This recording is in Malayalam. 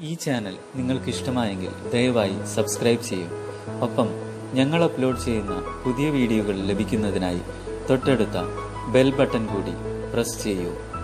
ഈ ചാനൽ നിങ്ങൾക്ക് ഇഷ്ടമായെങ്കിൽ ദയവായി സബ്സ്ക്രൈബ് ചെയ്യൂ. ഒപ്പം ഞങ്ങൾ അപ്ലോഡ് ചെയ്യുന്ന പുതിയ വീഡിയോകൾ ലഭിക്കുന്നതിനായി തൊട്ടടുത്ത ബെൽ ബട്ടൺ കൂടി പ്രസ് ചെയ്യൂ.